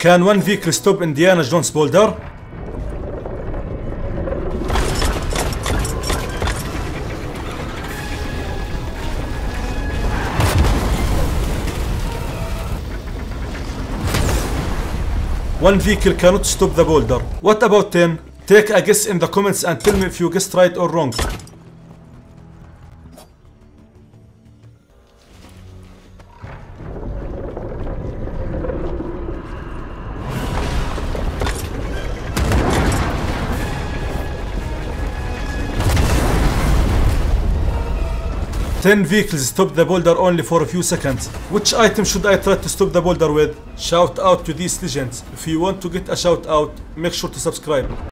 Can one vehicle stop Indiana Jones boulder? One vehicle cannot stop the boulder. What about 10? Take a guess in the comments and tell me if you guessed right or wrong. Ten vehicles stop the boulder only for a few seconds. Which item should I try to stop the boulder with? Shout out to these legends. If you want to get a shout out, make sure to subscribe.